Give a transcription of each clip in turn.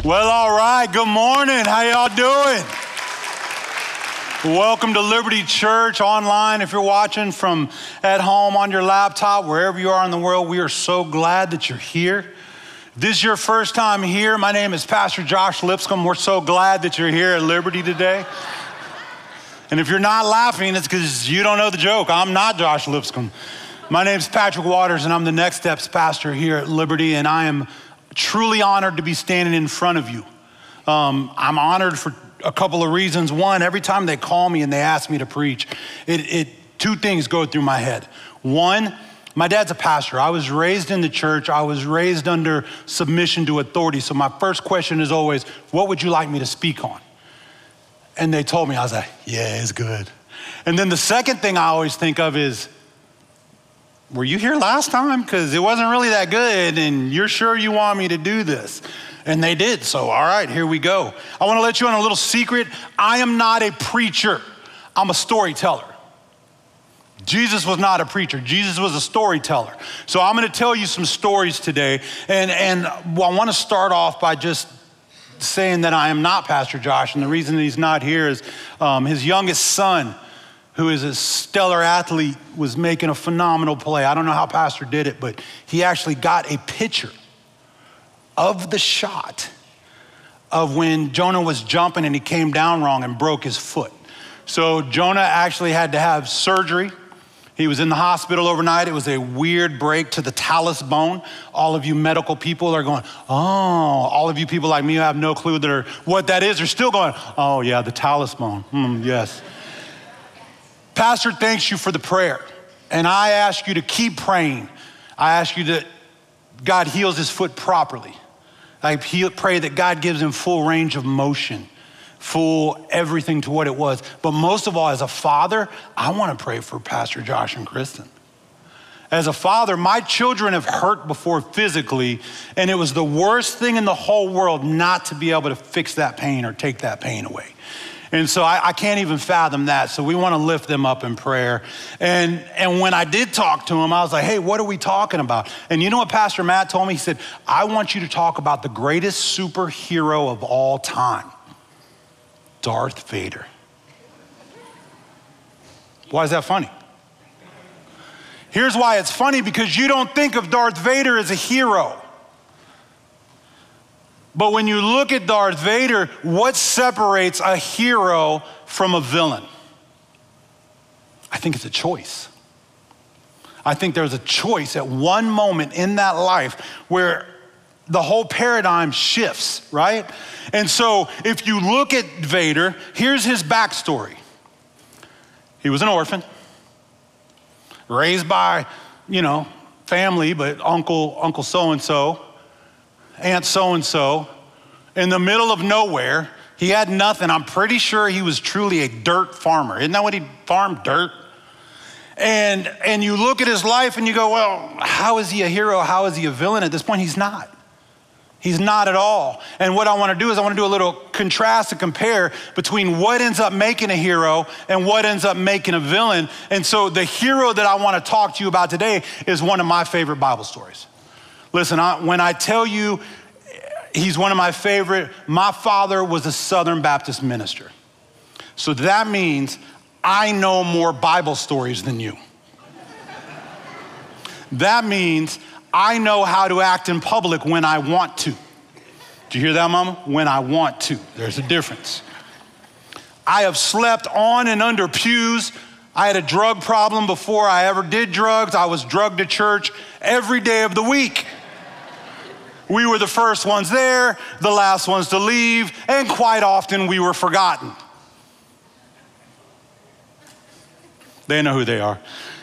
Well, all right. Good morning. How y'all doing? Welcome to Liberty Church online. If you're watching from at home on your laptop, wherever you are in the world, we are so glad that you're here. If this is your first time here, my name is Pastor Josh Lipscomb. We're so glad that you're here at Liberty today. And if you're not laughing, it's because you don't know the joke. I'm not Josh Lipscomb. My name's Patrick Waters, and I'm the Next Steps pastor here at Liberty, and I am truly honored to be standing in front of you. I'm honored for a couple of reasons. One, every time they call me and they ask me to preach, two things go through my head. One, my dad's a pastor. I was raised in the church. I was raised under submission to authority. So my first question is always, what would you like me to speak on? And they told me, I was like, yeah, it's good. And then the second thing I always think of is, were you here last time? Because it wasn't really that good, and you're sure you want me to do this? And they did, so all right, here we go. I want to let you on a little secret. I am not a preacher. I'm a storyteller. Jesus was not a preacher. Jesus was a storyteller. So I'm going to tell you some stories today, and I want to start off by just saying that I am not Pastor Josh, and the reason that he's not here is his youngest son, who is a stellar athlete, was making a phenomenal play. I don't know how Pastor did it, but he actually got a picture of the shot of when Jonah was jumping and he came down wrong and broke his foot. So Jonah actually had to have surgery. He was in the hospital overnight. It was a weird break to the talus bone. All of you medical people are going, oh, all of you people like me who have no clue what that is are still going, oh yeah, the talus bone, yes. Pastor thanks you for the prayer, and I ask you to keep praying. I ask you that God heals his foot properly. I pray that God gives him full range of motion, full everything to what it was. But most of all, as a father, I want to pray for Pastor Josh and Kristen. As a father, my children have hurt before physically, and it was the worst thing in the whole world not to be able to fix that pain or take that pain away. And so I can't even fathom that. So we want to lift them up in prayer. And when I did talk to him, I was like, hey, what are we talking about? And you know what Pastor Matt told me? He said, I want you to talk about the greatest superhero of all time, Darth Vader. Why is that funny? Here's why it's funny, because you don't think of Darth Vader as a hero. But when you look at Darth Vader, what separates a hero from a villain? I think it's a choice. I think there's a choice at one moment in that life where the whole paradigm shifts, right? And so if you look at Vader, here's his backstory. He was an orphan, raised by, family, but uncle so-and-so, Aunt so-and-so, in the middle of nowhere. He had nothing. I'm pretty sure he was truly a dirt farmer. Isn't that what he farmed? Dirt. And you look at his life and you go, well, how is he a hero? How is he a villain? At this point, he's not. He's not at all. And what I want to do is I want to do a little contrast and compare between what ends up making a hero and what ends up making a villain. And so the hero that I want to talk to you about today is one of my favorite Bible stories. Listen, when I tell you he's one of my favorite, my father was a Southern Baptist minister. So that means I know more Bible stories than you. That means I know how to act in public when I want to. Do you hear that, Mama? When I want to. There's a difference. I have slept on and under pews. I had a drug problem before I ever did drugs. I was drugged to church every day of the week. We were the first ones there, the last ones to leave, and quite often we were forgotten. They know who they are.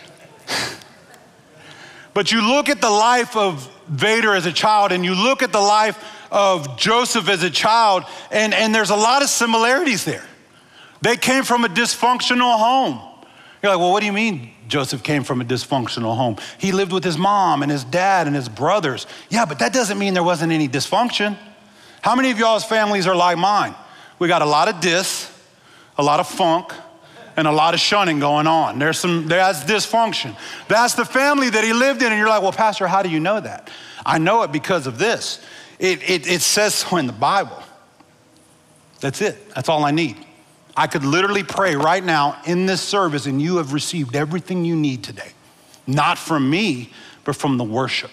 But you look at the life of Vader as a child, and you look at the life of Joseph as a child, and there's a lot of similarities there. They came from a dysfunctional home. You're like, well, what do you mean Joseph came from a dysfunctional home? He lived with his mom and his dad and his brothers. Yeah, but that doesn't mean there wasn't any dysfunction. How many of y'all's families are like mine? We got a lot of a lot of funk, and a lot of shunning going on. That's dysfunction. That's the family that he lived in, and you're like, well, Pastor, how do you know that? I know it because of this. It says so in the Bible. That's it. That's all I need. I could literally pray right now in this service and you have received everything you need today. Not from me, but from the worship.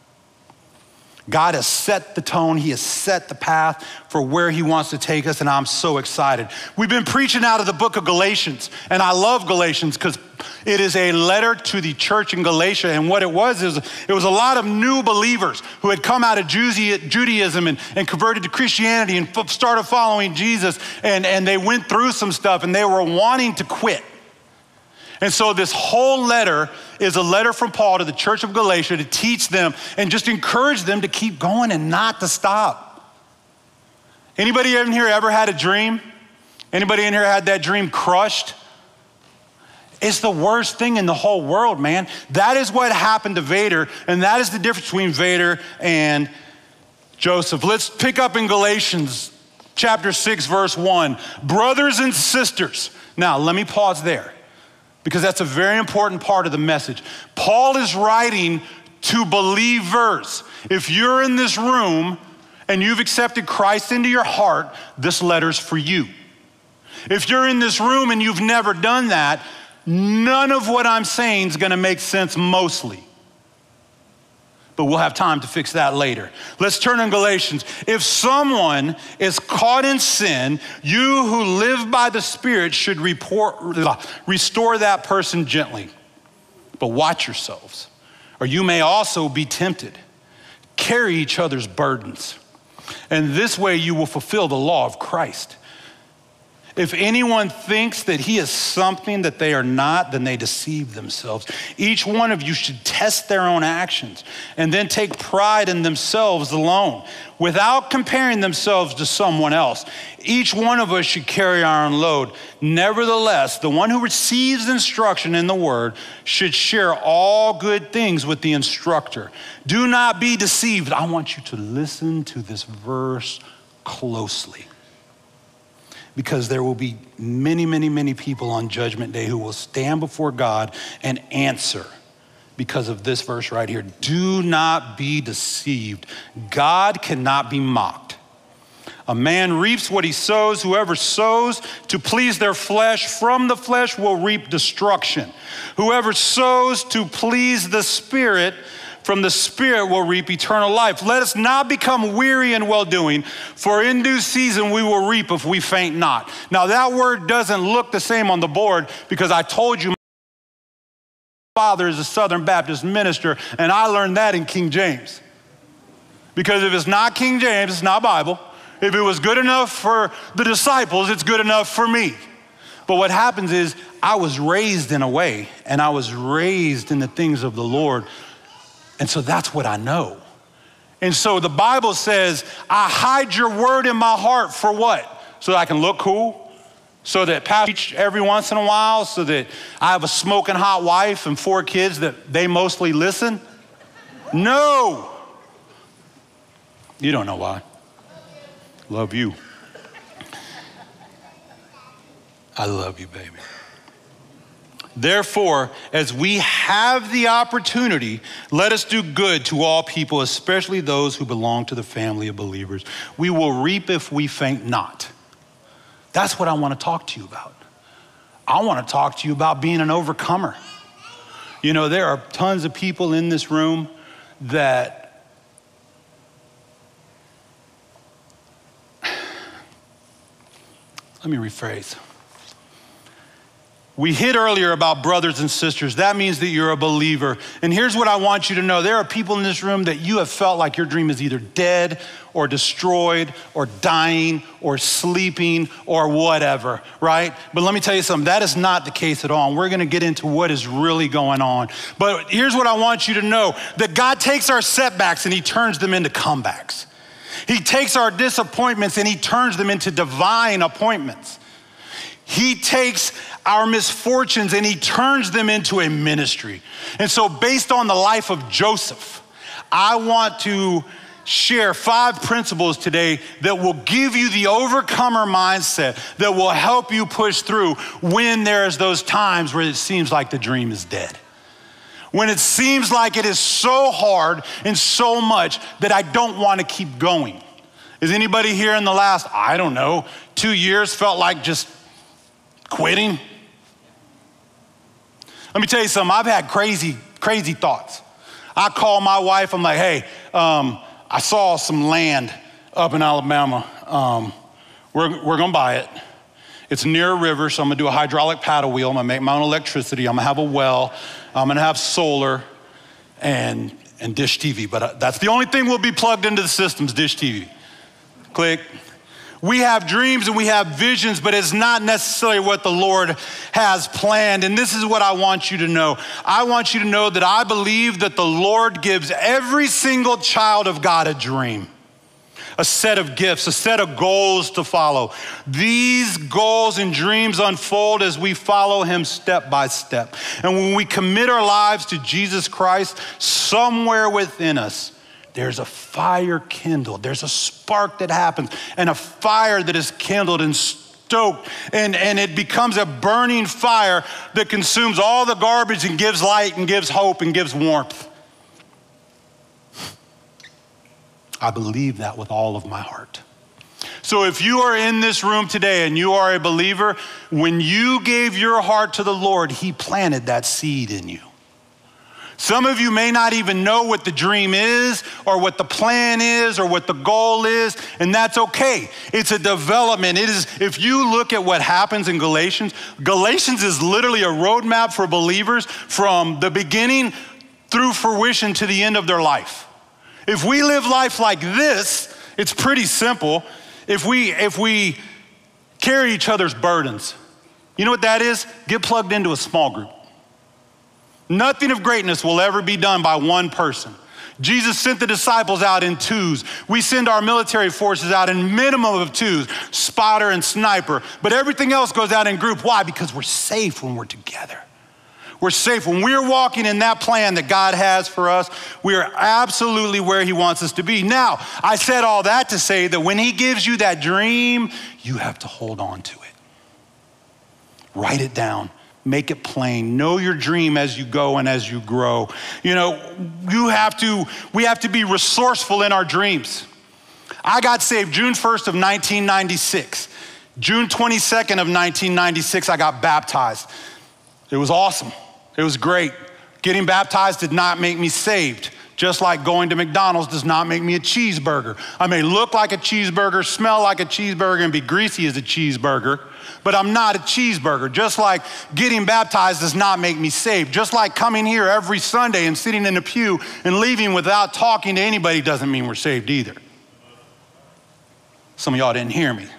God has set the tone. He has set the path for where he wants to take us, and I'm so excited. We've been preaching out of the book of Galatians, and I love Galatians because it is a letter to the church in Galatia, and what it was is it was a lot of new believers who had come out of Judaism and converted to Christianity and started following Jesus, and they went through some stuff, and they were wanting to quit. And so this whole letter is a letter from Paul to the church of Galatia to teach them and just encourage them to keep going and not to stop. Anybody in here ever had a dream? Anybody in here had that dream crushed? It's the worst thing in the whole world, man. That is what happened to Vader, and that is the difference between Vader and Joseph. Let's pick up in Galatians chapter 6, verse 1. Brothers and sisters. Now, let me pause there, because that's a very important part of the message. Paul is writing to believers. If you're in this room and you've accepted Christ into your heart, this letter's for you. If you're in this room and you've never done that, none of what I'm saying is gonna make sense mostly. But we'll have time to fix that later. Let's turn to Galatians. If someone is caught in sin, you who live by the Spirit should restore that person gently. But watch yourselves, or you may also be tempted. Carry each other's burdens, and this way you will fulfill the law of Christ. If anyone thinks that he is something that they are not, then they deceive themselves. Each one of you should test their own actions and then take pride in themselves alone, without comparing themselves to someone else. Each one of us should carry our own load. Nevertheless, the one who receives instruction in the word should share all good things with the instructor. Do not be deceived. I want you to listen to this verse closely, because there will be many, many, many people on Judgment Day who will stand before God and answer because of this verse right here. Do not be deceived. God cannot be mocked. A man reaps what he sows. Whoever sows to please their flesh, from the flesh will reap destruction. Whoever sows to please the Spirit, from the Spirit will reap eternal life. Let us not become weary in well-doing, for in due season we will reap if we faint not. Now that word doesn't look the same on the board, because I told you my father is a Southern Baptist minister, and I learned that in King James. Because if it's not King James, it's not Bible. If it was good enough for the disciples, it's good enough for me. But what happens is I was raised in a way, and I was raised in the things of the Lord. And so that's what I know. And so the Bible says, I hide your word in my heart for what? So that I can look cool? So that pastor every once in a while? So that I have a smoking hot wife and 4 kids that they mostly listen? No. You don't know why. Love you. I love you, baby. Therefore, as we have the opportunity, let us do good to all people, especially those who belong to the family of believers. We will reap if we faint not. That's what I want to talk to you about. I want to talk to you about being an overcomer. You know, there are tons of people in this room that let me rephrase. We hit earlier about brothers and sisters. That means that you're a believer. And here's what I want you to know. There are people in this room that you have felt like your dream is either dead or destroyed or dying or sleeping or whatever, right? But let me tell you something, that is not the case at all. And we're gonna get into what is really going on. But here's what I want you to know, that God takes our setbacks and he turns them into comebacks. He takes our disappointments and he turns them into divine appointments. He takes our misfortunes and he turns them into a ministry. And so based on the life of Joseph, I want to share 5 principles today that will give you the overcomer mindset that will help you push through when there's those times where it seems like the dream is dead. When it seems like it is so hard and so much that I don't want to keep going. Is anybody here in the last, 2 years felt like just quitting? Let me tell you something, I've had crazy thoughts. I call my wife, I'm like, hey, I saw some land up in Alabama. We're gonna buy it. It's near a river, so I'm gonna do a hydraulic paddle wheel. I'm gonna make my own electricity. I'm gonna have a well. I'm gonna have solar and Dish TV. But that's the only thing will be plugged into the systems, Dish TV. Click. We have dreams and we have visions, but it's not necessarily what the Lord has planned. And this is what I want you to know. I want you to know that I believe that the Lord gives every single child of God a dream, a set of gifts, a set of goals to follow. These goals and dreams unfold as we follow him step by step. And when we commit our lives to Jesus Christ, somewhere within us, there's a fire kindled. There's a spark that happens and a fire that is kindled and stoked. And it becomes a burning fire that consumes all the garbage and gives light and gives hope and gives warmth. I believe that with all of my heart. So if you are in this room today and you are a believer, when you gave your heart to the Lord, he planted that seed in you. Some of you may not even know what the dream is or what the plan is or what the goal is, and that's okay. It's a development. It is, if you look at what happens in Galatians is literally a roadmap for believers from the beginning through fruition to the end of their life. If we live life like this, it's pretty simple. If we carry each other's burdens, you know what that is? Get plugged into a small group. Nothing of greatness will ever be done by one person. Jesus sent the disciples out in twos. We send our military forces out in minimum of twos, spotter and sniper. But everything else goes out in group. Why? Because we're safe when we're together. We're safe. When we're walking in that plan that God has for us, we are absolutely where he wants us to be. Now, I said all that to say that when he gives you that dream, you have to hold on to it. Write it down. Make it plain. Know your dream as you go and as you grow. You know, we have to be resourceful in our dreams. I got saved June 1st of 1996. June 22nd of 1996, I got baptized. It was awesome. It was great. Getting baptized did not make me saved. Just like going to McDonald's does not make me a cheeseburger. I may look like a cheeseburger, smell like a cheeseburger, and be greasy as a cheeseburger, but I'm not a cheeseburger. Just like getting baptized does not make me saved. Just like coming here every Sunday and sitting in a pew and leaving without talking to anybody doesn't mean we're saved either. Some of y'all didn't hear me.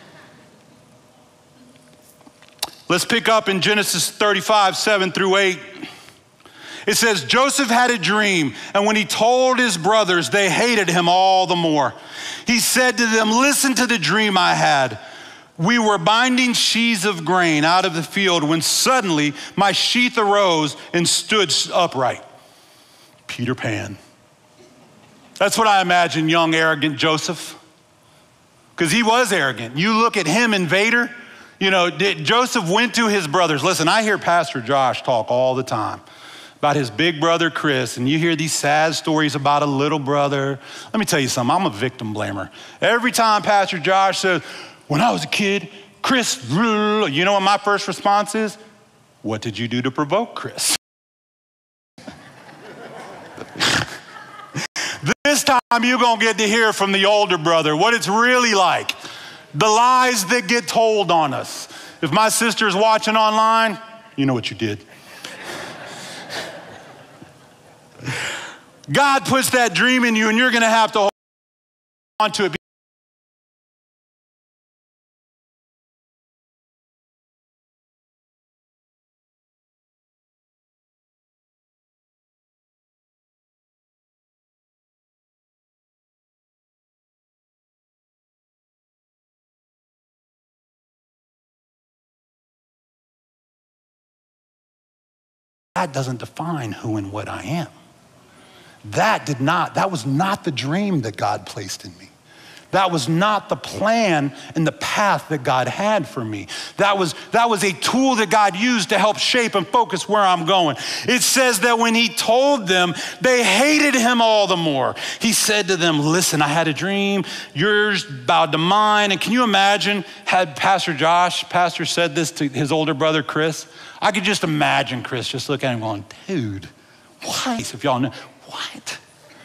Let's pick up in Genesis 35, 7 through 8. It says, Joseph had a dream, and when he told his brothers, they hated him all the more. He said to them, listen to the dream I had. We were binding sheaves of grain out of the field when suddenly my sheath arose and stood upright. Peter Pan. That's what I imagine young, arrogant Joseph, because he was arrogant. You look at him and Vader, you know, Joseph went to his brothers. Listen, I hear Pastor Josh talk all the time about his big brother, Chris, and you hear these sad stories about a little brother. Let me tell you something, I'm a victim blamer. Every time Pastor Josh says, when I was a kid, Chris, you know what my first response is? What did you do to provoke Chris? This time you're gonna get to hear from the older brother what it's really like. The lies that get told on us. If my sister's watching online, you know what you did. God puts that dream in you and you're gonna have to hold on to it. That doesn't define who and what I am. That was not the dream that God placed in me. That was not the plan and the path that God had for me. That was a tool that God used to help shape and focus where I'm going. It says that when he told them, they hated him all the more. He said to them, listen, I had a dream, yours bowed to mine. And can you imagine had Pastor said this to his older brother, Chris? I could just imagine Chris just looking at him going, dude, what? If y'all know, what?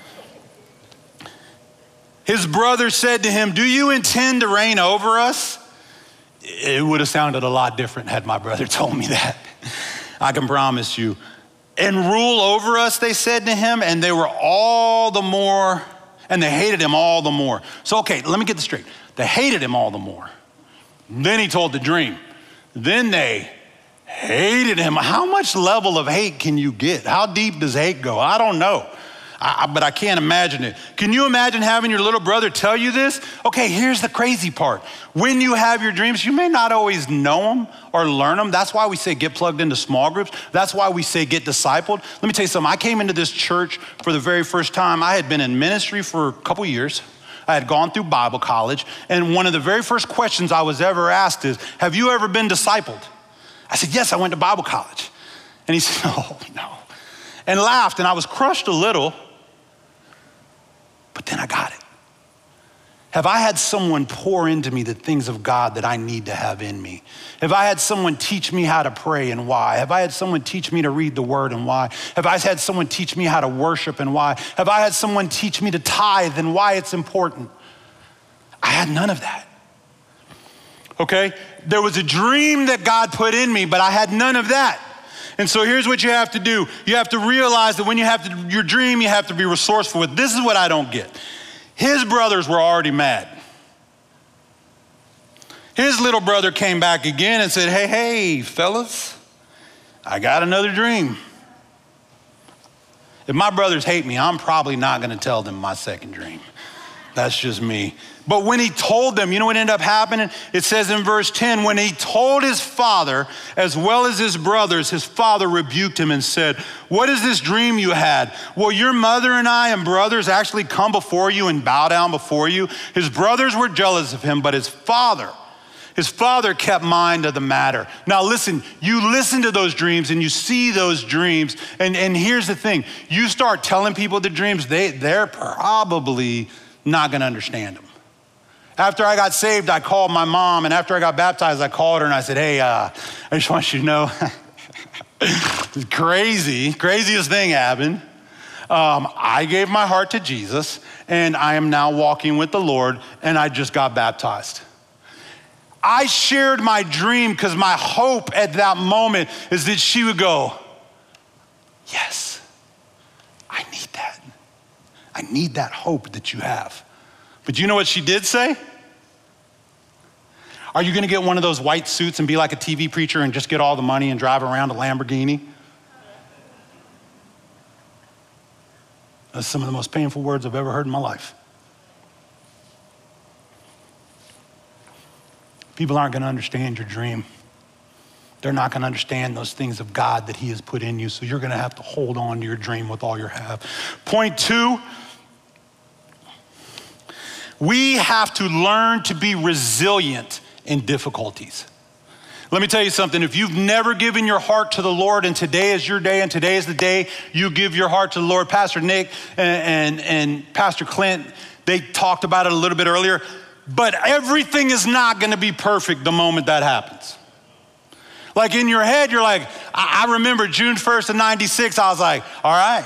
His brother said to him, do you intend to reign over us? It would have sounded a lot different had my brother told me that. I can promise you. And rule over us, they said to him, and they were all the more, and they hated him all the more. So, okay, let me get this straight. They hated him all the more. Then he told the dream. Then they hated him. How much level of hate can you get? How deep does hate go? I don't know. But I can't imagine it. Can you imagine having your little brother tell you this? Okay, here's the crazy part. When you have your dreams, you may not always know them or learn them. That's why we say get plugged into small groups. That's why we say get discipled. Let me tell you something. I came into this church for the very first time. I had been in ministry for a couple years. I had gone through Bible college. And one of the very first questions I was ever asked is, have you ever been discipled? I said, yes, I went to Bible college. And he said, oh, no. And laughed, and I was crushed a little. But then I got it. Have I had someone pour into me the things of God that I need to have in me? Have I had someone teach me how to pray and why? Have I had someone teach me to read the word and why? Have I had someone teach me how to worship and why? Have I had someone teach me to tithe and why it's important? I had none of that. Okay? There was a dream that God put in me, but I had none of that. And so here's what you have to do. You have to realize that when you have your dream, you have to be resourceful with. This is what I don't get. His brothers were already mad. His little brother came back again and said, hey, fellas, I got another dream. If my brothers hate me, I'm probably not going to tell them my second dream. That's just me. But when he told them, you know what ended up happening? It says in verse 10, when he told his father as well as his brothers, his father rebuked him and said, what is this dream you had? Will your mother and I and brothers actually come before you and bow down before you? His brothers were jealous of him, but his father kept mind of the matter. Now listen, you listen to those dreams and you see those dreams. And here's the thing, you start telling people the dreams, they're probably not gonna understand them. After I got saved, I called my mom, and after I got baptized, I called her and I said, hey, I just want you to know, craziest thing happened. I gave my heart to Jesus, and I am now walking with the Lord, and I just got baptized. I shared my dream because my hope at that moment is that she would go, yes, I need that. I need that hope that you have. But you know what she did say? Are you gonna get one of those white suits and be like a TV preacher and just get all the money and drive around a Lamborghini? That's some of the most painful words I've ever heard in my life. People aren't gonna understand your dream. They're not gonna understand those things of God that he has put in you, so you're gonna have to hold on to your dream with all you have. Point 2, we have to learn to be resilient in difficulties. Let me tell you something, if you've never given your heart to the Lord and today is your day and today is the day you give your heart to the Lord, Pastor Nick and Pastor Clint, they talked about it a little bit earlier, but everything is not gonna be perfect the moment that happens. Like in your head, you're like, I remember June 1st of 96, I was like, all right.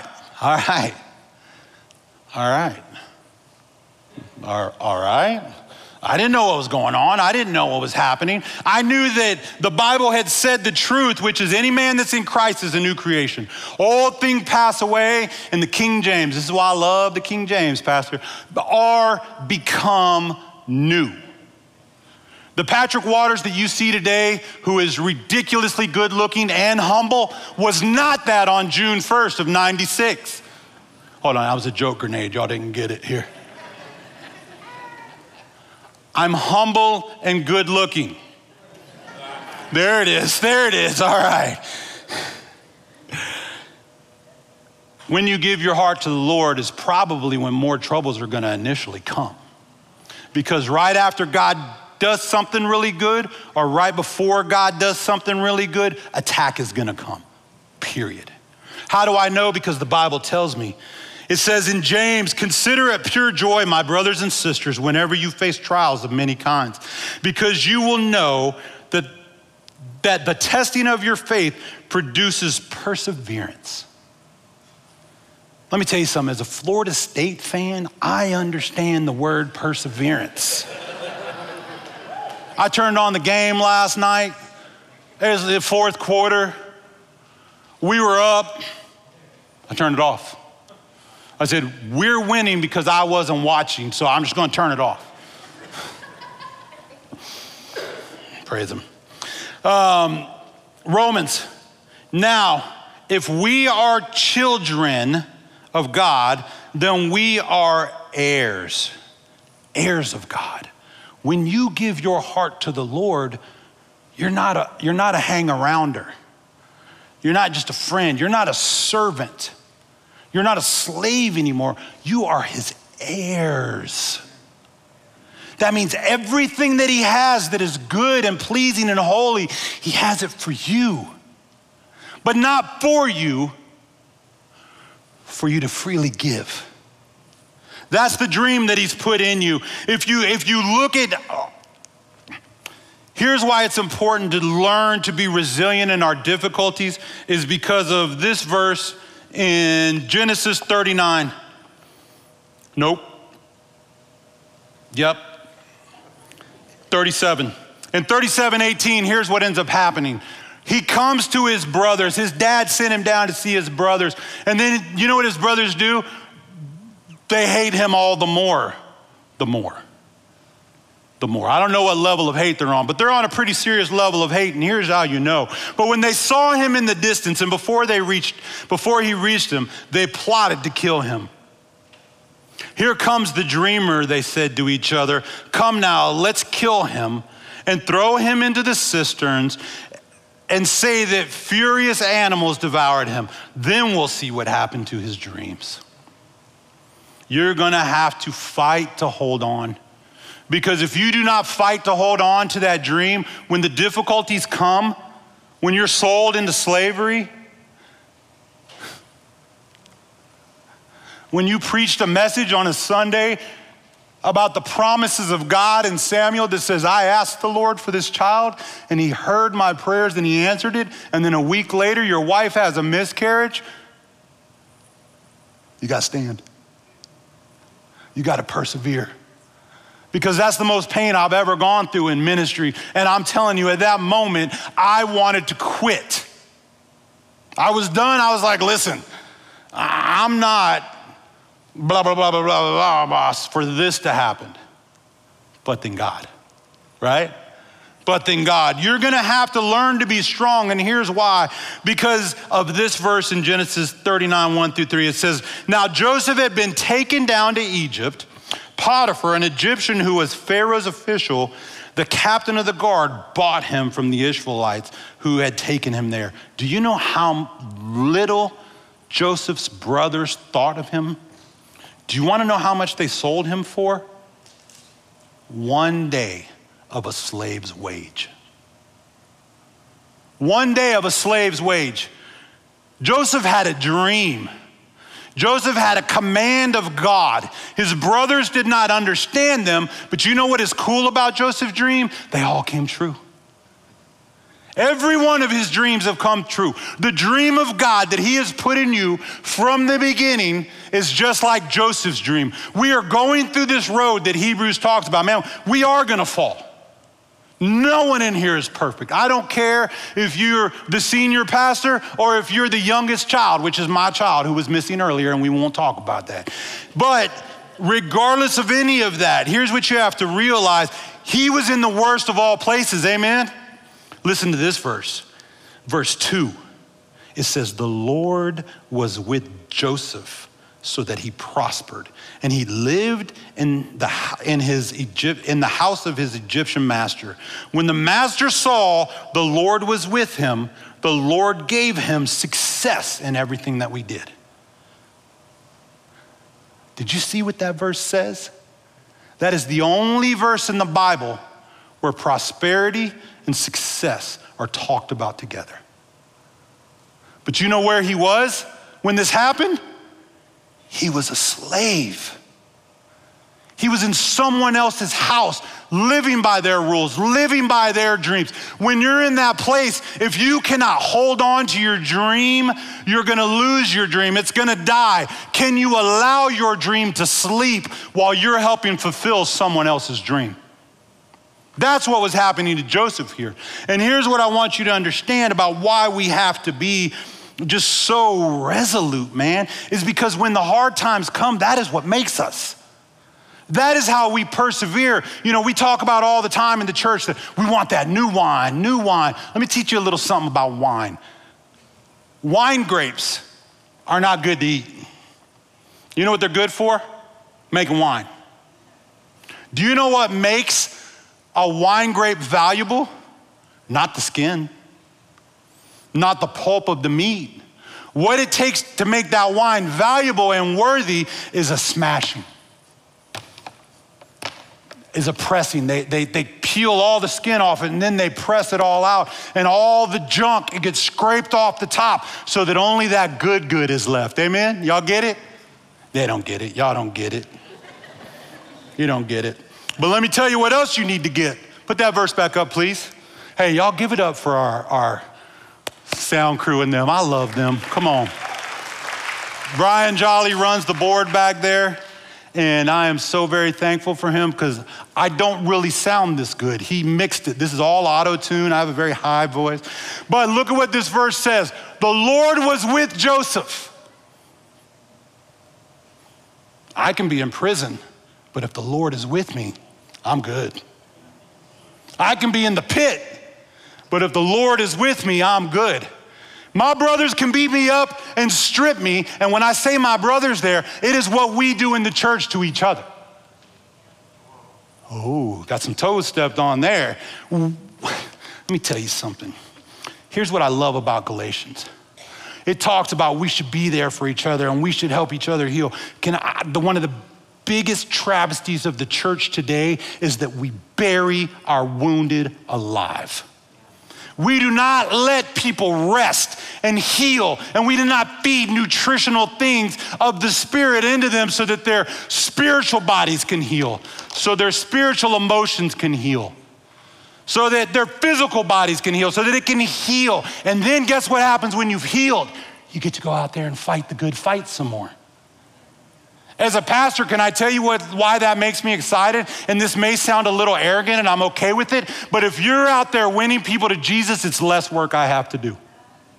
I didn't know what was going on. I didn't know what was happening. I knew that the Bible had said the truth, which is any man that's in Christ is a new creation. Old things pass away, and the King James, this is why I love the King James, Pastor, are become new. The Patrick Waters that you see today, who is ridiculously good looking and humble, was not that on June 1st of 96. Hold on, that was a joke grenade. Y'all didn't get it here. I'm humble and good looking. There it is, all right. When you give your heart to the Lord is probably when more troubles are gonna initially come. because right after God does something really good, or right before God does something really good, attack is gonna come, period. How do I know? Because the Bible tells me. It says in James, consider it pure joy, my brothers and sisters, whenever you face trials of many kinds, because you will know that the testing of your faith produces perseverance. Let me tell you something, as a Florida State fan, I understand the word perseverance. I turned on the game last night. It was the fourth quarter. We were up. I turned it off. I said, we're winning because I wasn't watching, so I'm just gonna turn it off. Praise him. Romans. Now, if we are children of God, then we are heirs of God. When you give your heart to the Lord, you're not a hang-arounder. You're not just a friend. You're not a servant. You're not a slave anymore. You are his heirs. That means everything that he has that is good and pleasing and holy, he has it for you. But not for you to freely give. That's the dream that he's put in you. If you look at, here's why it's important to learn to be resilient in our difficulties, is because of this verse in Genesis 39. Nope. Yep. 37. In 37:18, here's what ends up happening. He comes to his brothers. His dad sent him down to see his brothers. And then you know what his brothers do? They hate him all the more. I don't know what level of hate they're on, but they're on a pretty serious level of hate, and here's how you know. But when they saw him in the distance, and before he reached them, they plotted to kill him. Here comes the dreamer, they said to each other. Come now, let's kill him and throw him into the cisterns and say that furious animals devoured him. Then we'll see what happened to his dreams. You're gonna have to fight to hold on. Because if you do not fight to hold on to that dream, when the difficulties come, when you're sold into slavery, when you preached a message on a Sunday about the promises of God in Samuel that says, I asked the Lord for this child and he heard my prayers and he answered it, and then a week later your wife has a miscarriage, you gotta stand. You gotta persevere. Because that's the most pain I've ever gone through in ministry. And I'm telling you, at that moment, I wanted to quit. I was done. I was like, listen, I'm not blah, blah, blah, blah, blah, blah, blah, for this to happen. But then God, right? But then God. You're gonna have to learn to be strong, and here's why. Because of this verse in Genesis 39, 1-3, it says, now Joseph had been taken down to Egypt. Potiphar, an Egyptian who was Pharaoh's official, the captain of the guard, bought him from the Ishmaelites who had taken him there. Do you know how little Joseph's brothers thought of him? Do you want to know how much they sold him for? 1 day of a slave's wage. 1 day of a slave's wage. Joseph had a dream. Joseph had a command of God. His brothers did not understand them, but you know what is cool about Joseph's dream? They all came true. Every one of his dreams have come true. The dream of God that he has put in you from the beginning is just like Joseph's dream. We are going through this road that Hebrews talks about. Man, we are gonna fall. No one in here is perfect. I don't care if you're the senior pastor or if you're the youngest child, which is my child who was missing earlier, and we won't talk about that. But regardless of any of that, here's what you have to realize. He was in the worst of all places, amen? Listen to this verse, verse 2. It says, the Lord was with Joseph so that he prospered. And he lived in the house of his Egyptian master. When the master saw the Lord was with him, the Lord gave him success in everything that we did. Did you see what that verse says? That is the only verse in the Bible where prosperity and success are talked about together. But you know where he was when this happened? He was a slave. He was in someone else's house, living by their rules, living by their dreams. When you're in that place, if you cannot hold on to your dream, you're gonna lose your dream. It's gonna die. Can you allow your dream to sleep while you're helping fulfill someone else's dream? That's what was happening to Joseph here. And here's what I want you to understand about why we have to be just so resolute, man, is because when the hard times come, that is what makes us. That is how we persevere. You know, we talk about all the time in the church that we want that new wine, new wine. Let me teach you a little something about wine. Wine grapes are not good to eat. You know what they're good for? Making wine. Do you know what makes a wine grape valuable? Not the skin, not the pulp of the meat. What it takes to make that wine valuable and worthy is a smashing, is a pressing. They peel all the skin off it and then they press it all out, and all the junk, it gets scraped off the top so that only that good is left. Amen? Y'all get it? They don't get it. Y'all don't get it. You don't get it. But let me tell you what else you need to get. Put that verse back up, please. Hey, y'all give it up for our sound crew and them. I love them. Come on. Brian Jolly runs the board back there, and I am so very thankful for him because I don't really sound this good. He mixed it. This is all auto-tune. I have a very high voice. But look at what this verse says. The Lord was with Joseph. I can be in prison, but if the Lord is with me, I'm good. I can be in the pit, but if the Lord is with me, I'm good. My brothers can beat me up and strip me, and when I say my brothers there, it is what we do in the church to each other. Oh, got some toes stepped on there. Let me tell you something. Here's what I love about Galatians. It talks about we should be there for each other and we should help each other heal. One of the biggest travesties of the church today is that we bury our wounded alive. We do not let people rest and heal, and we do not feed nutritional things of the Spirit into them so that their spiritual bodies can heal, so their spiritual emotions can heal, so that their physical bodies can heal, so that it can heal. And then guess what happens when you've healed? You get to go out there and fight the good fight some more. As a pastor, can I tell you why that makes me excited? And this may sound a little arrogant, and I'm okay with it, but if you're out there winning people to Jesus, it's less work I have to do.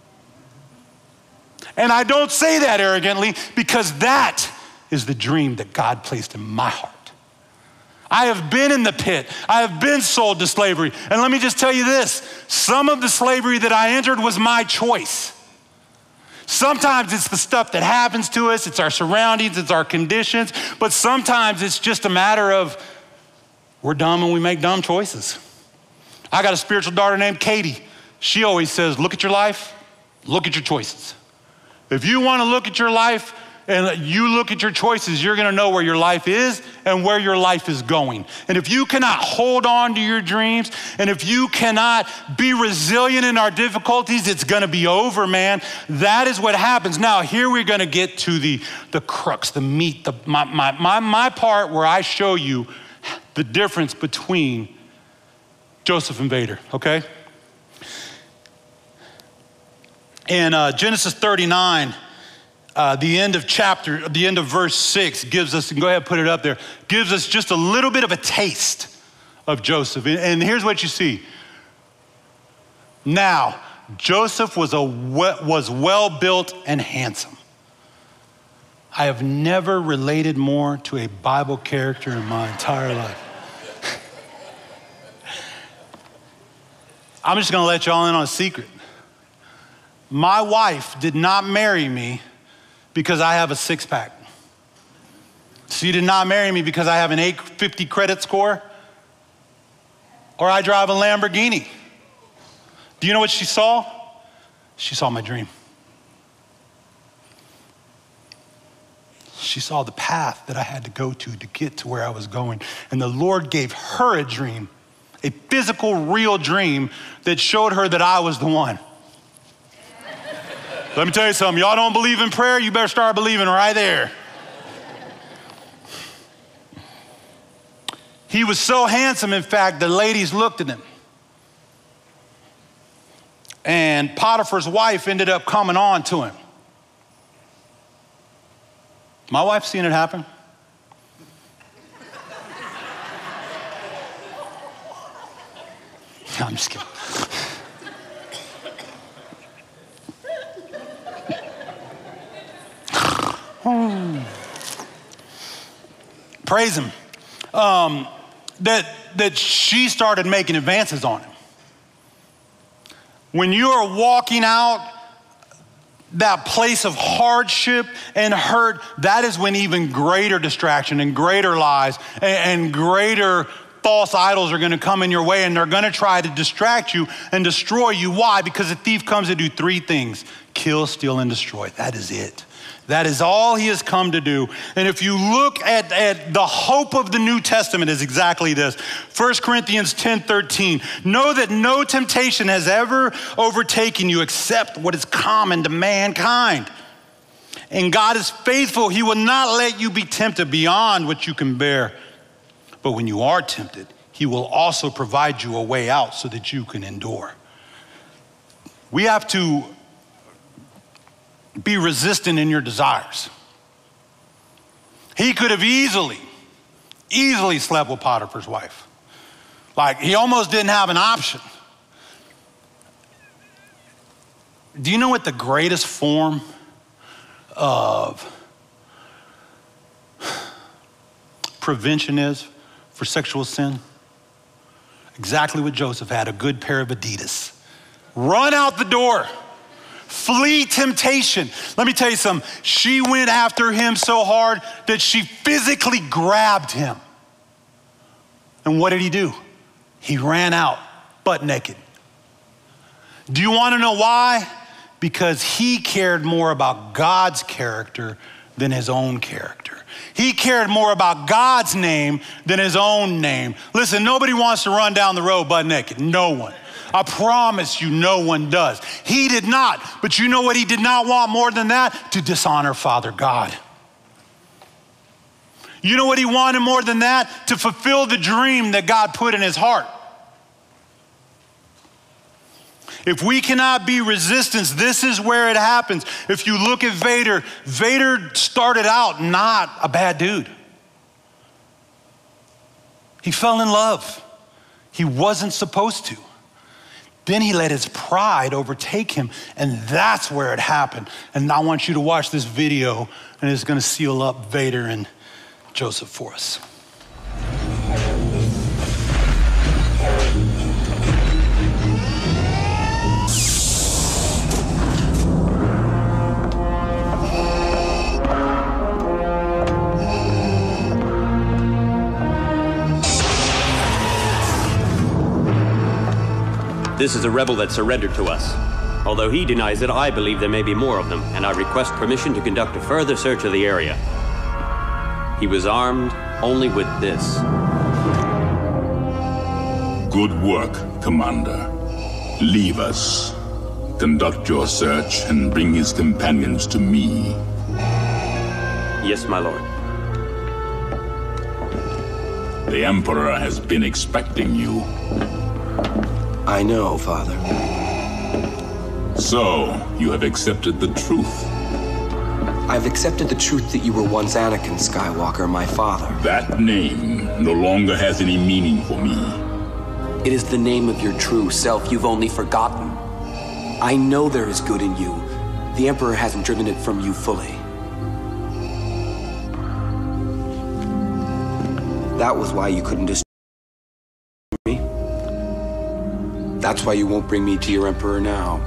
And I don't say that arrogantly because that is the dream that God placed in my heart. I have been in the pit. I have been sold to slavery. And let me just tell you this, some of the slavery that I entered was my choice. Sometimes it's the stuff that happens to us, it's our surroundings, it's our conditions, but sometimes it's just a matter of we're dumb and we make dumb choices. I got a spiritual daughter named Katie. She always says, look at your life, look at your choices. If you want to look at your life and you look at your choices, you're going to know where your life is and where your life is going. And if you cannot hold on to your dreams, and if you cannot be resilient in our difficulties, it's going to be over, man. That is what happens. Now, here we're going to get to the crux, the meat, my part where I show you the difference between Joseph and Vader, okay? In Genesis 39, the end of verse 6 gives us, and go ahead and put it up there, gives us just a little bit of a taste of Joseph. And here's what you see. Now, Joseph was well-built and handsome. I have never related more to a Bible character in my entire life. I'm just gonna let y'all in on a secret. My wife did not marry me because I have a six-pack. She did not marry me because I have an 850 credit score or I drive a Lamborghini. Do you know what she saw? She saw my dream. She saw the path that I had to go to get to where I was going. And the Lord gave her a dream, a physical, real dream that showed her that I was the one. Let me tell you something. Y'all don't believe in prayer? You better start believing right there. He was so handsome, in fact, the ladies looked at him. And Potiphar's wife ended up coming on to him. My wife's seen it happen. No, I'm just kidding. Praise him. That she started making advances on him. When you are walking out that place of hardship and hurt, that is when even greater distraction and greater lies and greater false idols are going to come in your way, and they're going to try to distract you and destroy you. Why? Because a thief comes to do three things: kill, steal, and destroy. That is it. That is all he has come to do. And if you look at the hope of the New Testament is exactly this. 1 Corinthians 10:13, know that no temptation has ever overtaken you except what is common to mankind. And God is faithful. He will not let you be tempted beyond what you can bear. But when you are tempted, he will also provide you a way out so that you can endure. We have to be resistant in your desires. He could have easily slept with Potiphar's wife. Like, he almost didn't have an option. Do you know what the greatest form of prevention is for sexual sin? Exactly what Joseph had: a good pair of Adidas. Run out the door. Flee temptation. Let me tell you something. She went after him so hard that she physically grabbed him. And what did he do? He ran out butt naked. Do you want to know why? Because he cared more about God's character than his own character. He cared more about God's name than his own name. Listen, nobody wants to run down the road butt naked. No one. I promise you, no one does. He did not. But you know what he did not want more than that? To dishonor Father God. You know what he wanted more than that? To fulfill the dream that God put in his heart. If we cannot be resistance, this is where it happens. If you look at Vader, Vader started out not a bad dude. He fell in love. He wasn't supposed to. Then he let his pride overtake him, and that's where it happened. And I want you to watch this video, and it's going to seal up Vader and Joseph for us. This is a rebel that surrendered to us. Although he denies it, I believe there may be more of them, and I request permission to conduct a further search of the area. He was armed only with this. Good work, Commander. Leave us. Conduct your search and bring his companions to me. Yes, my lord. The Emperor has been expecting you. I know, Father. So, you have accepted the truth. I've accepted the truth that you were once Anakin Skywalker, my father. That name no longer has any meaning for me. It is the name of your true self you've only forgotten. I know there is good in you. The Emperor hasn't driven it from you fully. That was why you couldn't destroy me. That's why you won't bring me to your Emperor now.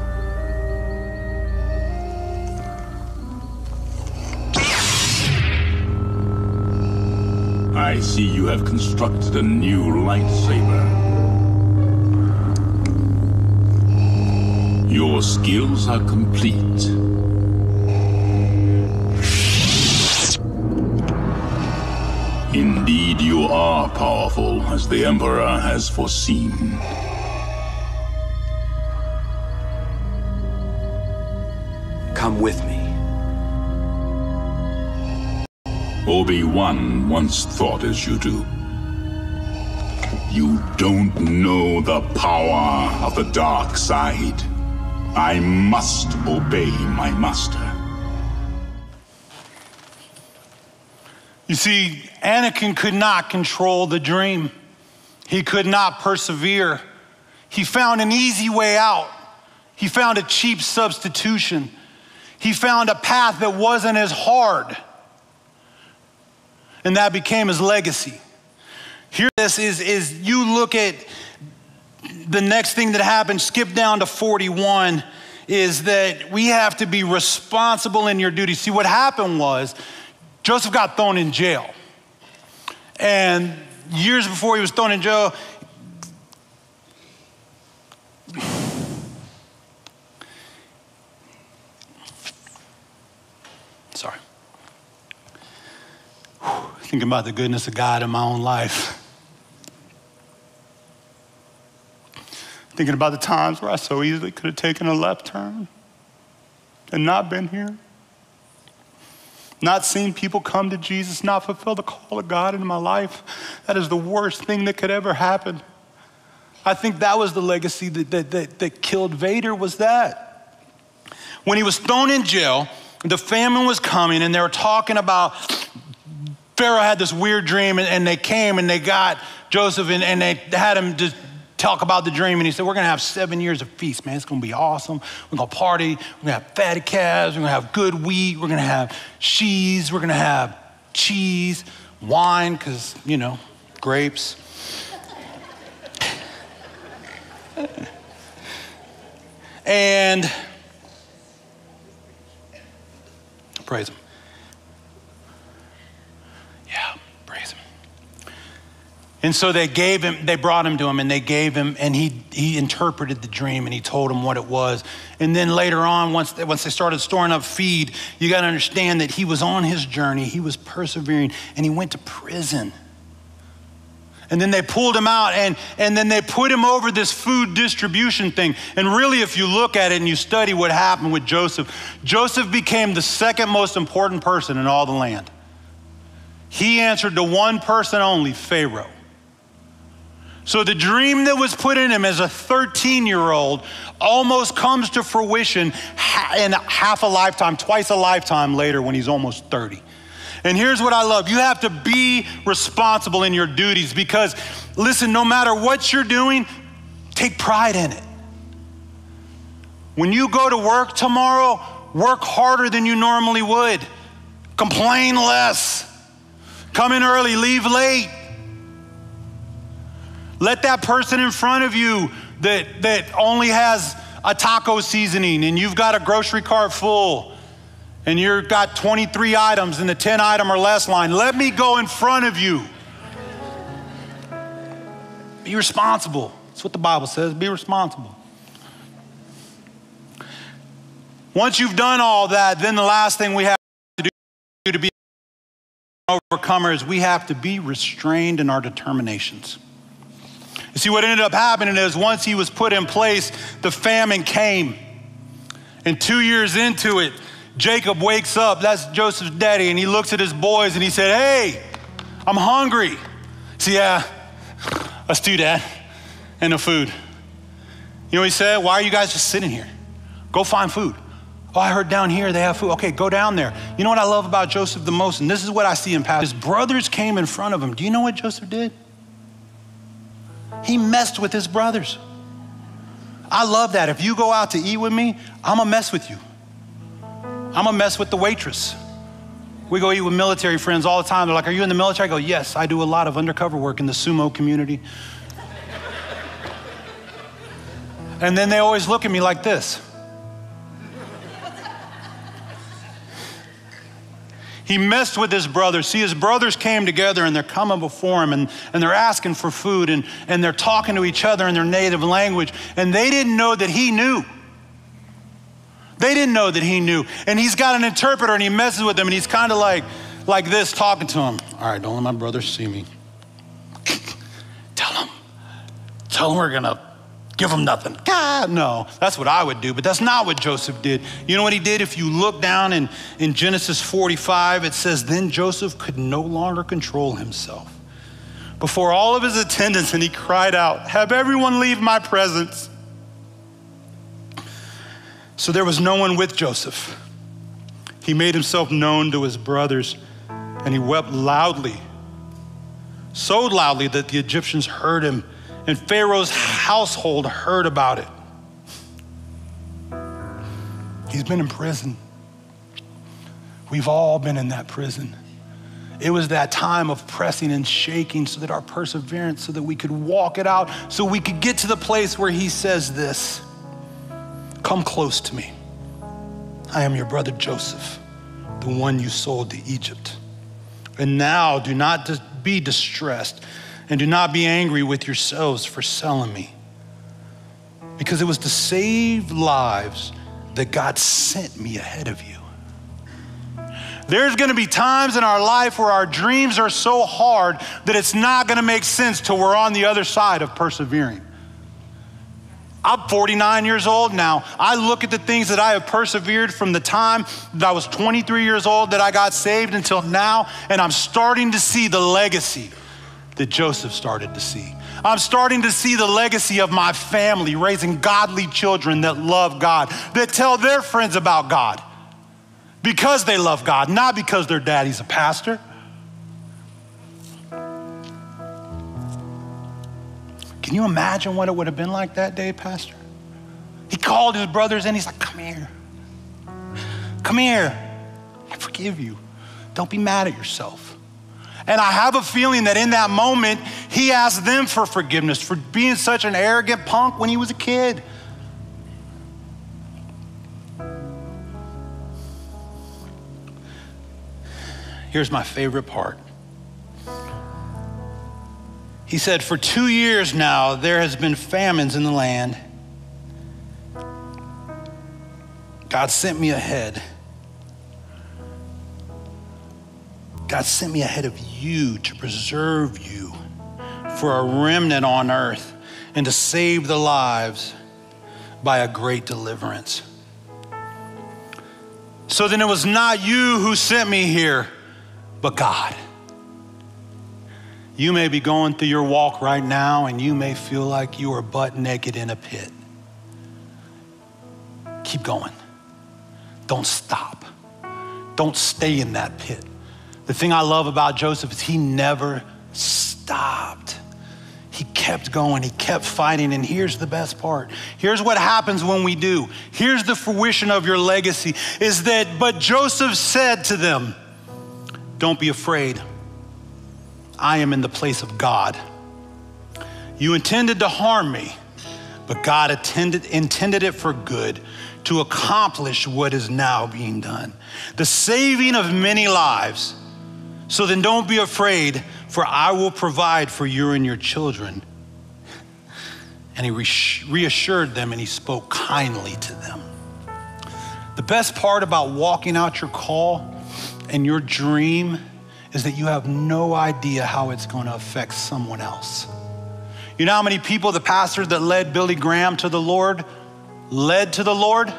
I see you have constructed a new lightsaber. Your skills are complete. Indeed, you are powerful, as the Emperor has foreseen. Come with me. Obi-Wan once thought as you do. You don't know the power of the dark side. I must obey my master. You see, Anakin could not control the dream. He could not persevere. He found an easy way out. He found a cheap substitution. He found a path that wasn't as hard. And that became his legacy. Here this is you look at the next thing that happened, skip down to 41, is that we have to be responsible in your duty. See, what happened was Joseph got thrown in jail. And years before he was thrown in jail, sorry. Thinking about the goodness of God in my own life. Thinking about the times where I so easily could have taken a left turn and not been here. Not seen people come to Jesus, not fulfill the call of God in my life. That is the worst thing that could ever happen. I think that was the legacy that killed Vader, was that. When he was thrown in jail, the famine was coming and they were talking about, Pharaoh had this weird dream and they came and they got Joseph and they had him just talk about the dream, and he said, we're gonna have 7 years of feast, man. It's gonna be awesome. We're gonna party, we're gonna have fatty calves, we're gonna have good wheat, we're gonna have sheaves, we're gonna have cheese, wine, because, you know, grapes. And praise him. Yeah, praise him. And so they brought him to him and they gave him, and he interpreted the dream and he told him what it was. And then later on, once they started storing up feed, you got to understand that he was on his journey, he was persevering, and he went to prison. And then they pulled him out and then they put him over this food distribution thing. And really, if you look at it and you study what happened with Joseph, Joseph became the second most important person in all the land. He answered to one person only, Pharaoh. So the dream that was put in him as a 13-year-old almost comes to fruition in half a lifetime, twice a lifetime later when he's almost 30. And here's what I love. You have to be responsible in your duties because, listen, no matter what you're doing, take pride in it. When you go to work tomorrow, work harder than you normally would. Complain less. Come in early, leave late. Let that person in front of you that only has a taco seasoning and you've got a grocery cart full and you've got 23 items in the 10 item or less line, let me go in front of you. Be responsible. That's what the Bible says, be responsible. Once you've done all that, then the last thing we have to do to be overcomers, we have to be restrained in our determinations. You see, what ended up happening is once he was put in place, the famine came. And 2 years into it, Jacob wakes up, that's Joseph's daddy, and he looks at his boys and he said, hey, I'm hungry. So yeah, us too, Dad, and the food. You know what he said? Why are you guys just sitting here? Go find food. Oh, I heard down here they have food. Okay, go down there. You know what I love about Joseph the most? And this is what I see in past. His brothers came in front of him. Do you know what Joseph did? He messed with his brothers. I love that. If you go out to eat with me, I'm gonna mess with you. I'm gonna mess with the waitress. We go eat with military friends all the time. They're like, are you in the military? I go, yes, I do a lot of undercover work in the sumo community. And then they always look at me like this. He messed with his brothers. See, his brothers came together and they're coming before him and they're asking for food and they're talking to each other in their native language. And they didn't know that he knew. They didn't know that he knew. And he's got an interpreter and he messes with them and he's kind of like like this talking to him. All right, don't let my brothers see me. Tell him we're gonna give him nothing. God, no, that's what I would do, but that's not what Joseph did. You know what he did? If you look down in Genesis 45, it says, then Joseph could no longer control himself before all of his attendants, and he cried out, have everyone leave my presence. So there was no one with Joseph. He made himself known to his brothers, and he wept loudly, so loudly that the Egyptians heard him, and Pharaoh's household heard about it. He's been in prison. We've all been in that prison. It was that time of pressing and shaking so that our perseverance, so that we could walk it out, so we could get to the place where he says this, come close to me. I am your brother Joseph, the one you sold to Egypt. And now do not be distressed and do not be angry with yourselves for selling me, because it was to save lives that God sent me ahead of you. There's gonna be times in our life where our dreams are so hard that it's not gonna make sense till we're on the other side of persevering. I'm 49 years old now. I look at the things that I have persevered from the time that I was 23 years old that I got saved until now, and I'm starting to see the legacy that Joseph started to see. I'm starting to see the legacy of my family raising godly children that love God, that tell their friends about God because they love God, not because their daddy's a pastor. Can you imagine what it would have been like that day, Pastor? He called his brothers in, he's like, come here. Come here. I forgive you. Don't be mad at yourself. And I have a feeling that in that moment, he asked them for forgiveness for being such an arrogant punk when he was a kid. Here's my favorite part. He said, for 2 years now, there has been famines in the land. God sent me ahead. God sent me ahead of you to preserve you for a remnant on earth and to save the lives by a great deliverance. So then it was not you who sent me here, but God. You may be going through your walk right now and you may feel like you are butt naked in a pit. Keep going. Don't stop. Don't stay in that pit. The thing I love about Joseph is he never stopped. He kept going, he kept fighting, and here's the best part. Here's what happens when we do. Here's the fruition of your legacy, is that, but Joseph said to them, don't be afraid. I am in the place of God. You intended to harm me, but God intended it for good, to accomplish what is now being done, the saving of many lives. So then don't be afraid, for I will provide for you and your children. And he reassured them and he spoke kindly to them. The best part about walking out your call and your dream is that you have no idea how it's going to affect someone else. You know how many people, the pastors that led Billy Graham to the Lord, led to the Lord?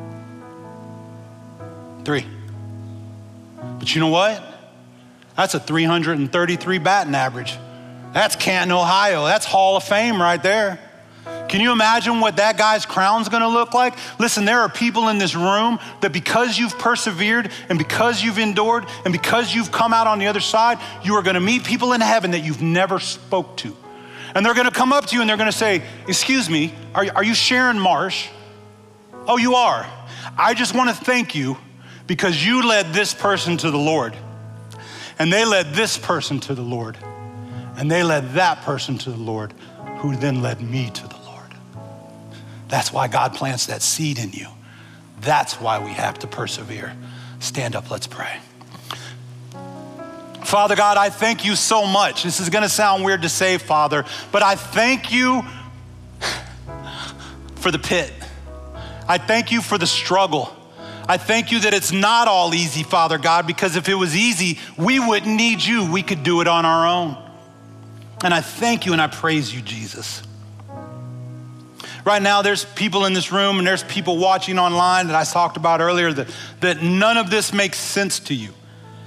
3. But you know what? That's a 333 batting average. That's Canton, Ohio. That's Hall of Fame right there. Can you imagine what that guy's crown's gonna look like? Listen, there are people in this room that because you've persevered and because you've endured and because you've come out on the other side, you are gonna meet people in heaven that you've never spoke to. And they're gonna come up to you and they're gonna say, excuse me, are you Sharon Marsh? Oh, you are. I just wanna thank you because you led this person to the Lord. And they led this person to the Lord. And they led that person to the Lord, who then led me to the Lord. That's why God plants that seed in you. That's why we have to persevere. Stand up, let's pray. Father God, I thank you so much. This is gonna sound weird to say, Father, but I thank you for the pit. I thank you for the struggle. I thank you that it's not all easy, Father God, because if it was easy, we wouldn't need you. We could do it on our own. And I thank you and I praise you, Jesus. Right now, there's people in this room and there's people watching online that I talked about earlier that none of this makes sense to you.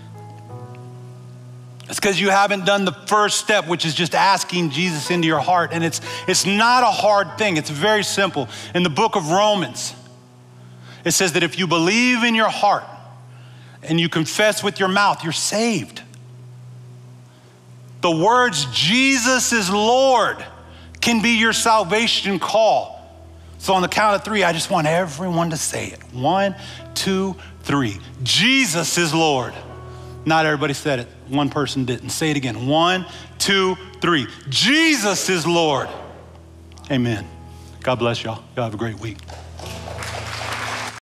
It's because you haven't done the first step, which is just asking Jesus into your heart. And it's not a hard thing. It's very simple. In the book of Romans, it says that if you believe in your heart and you confess with your mouth, you're saved. The words, Jesus is Lord, can be your salvation call. So on the count of 3, I just want everyone to say it. 1, 2, 3. Jesus is Lord. Not everybody said it. One person didn't. Say it again. 1, 2, 3. Jesus is Lord. Amen. God bless y'all. Y'all have a great week.